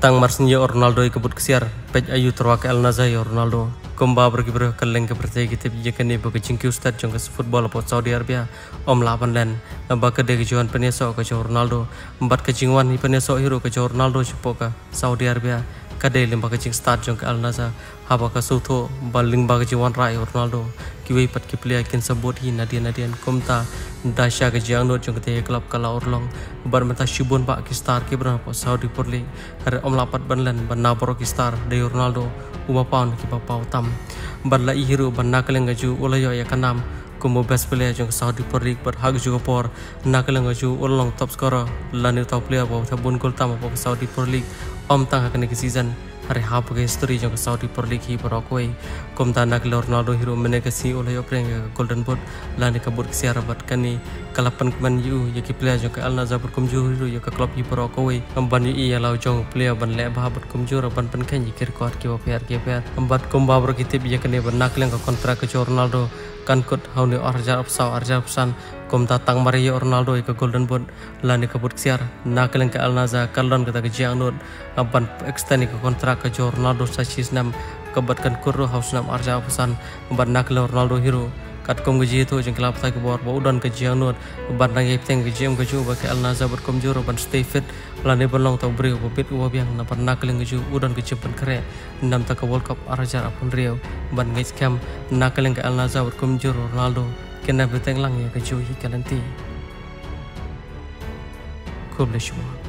tang Marcinho Ronaldo ikebut kesiar pej ayu terwake Al Nassr Ronaldo komba berkibar keleng ke percaya kita bijakan ni bagi cingki ustad jangka football apa Saudi Arabia om lapan dan baka de kejuan peneso ke Ronaldo empat kecingwan ni peneso hero ke Ronaldo cepoka Saudi Arabia kade limba kecing start jangka Al Nassr haba ka sutho baling ba kejuan rai Ronaldo kiwei pat ki player kin sabot hi nadian komta dasha ke jang no jangka te klub kala orlong bar mata shibun ba ki star ki berapa Saudi Pro League hari om lapat banlan ban naboro ki star de Ronaldo uma pound ki pau tam ban la hero ban nakaleng gaju ulayo ya kanam kumo best player jangka Saudi Pro League bar hag juga por nakaleng gaju ulong top scorer lani top player ba tabun gol tam ba Saudi Pro League om tang hakane ki season hari hab ke history jangka Saudi Pro League hi barokoi kom tanda ke Ronaldo hero menegasi oleh opreng golden boot lani kabut siara bat kani kalapan Man U yaki player jangka Al Nassr berkumjur hero yaka klub hi barokoi amban i ya lau jong player ban le bah berkumjur ban pen kan yikir kuat ki pair ambat komba berkitip yakane ban nakleng ka kontrak ke Ronaldo kan kut hauni arjar pesan kom tatang Mario Ronaldo ke golden boot lani kabut siar nakleng ke Al Nassr kalon kata ke jiang not amban extend ke kontrak ke Ronaldo sasis nam kebatkan kurro haus nam arja pesan amban nakleng Ronaldo hero kat kom gaji itu jeng kelap tak bor ba udan ke jiang not ban ngai teng ke jiang ke ju ba ke Al Nassr berkumjur ban stay fit lani belong tau beri bit ubiang na ban nakleng ke ju udan ke cepen kere nam tak World Cup arja apun rio ban ngai scam nakleng ke Al Nassr berkumjur Ronaldo kena beteng lang ya ke ju hi kalanti. God bless you all.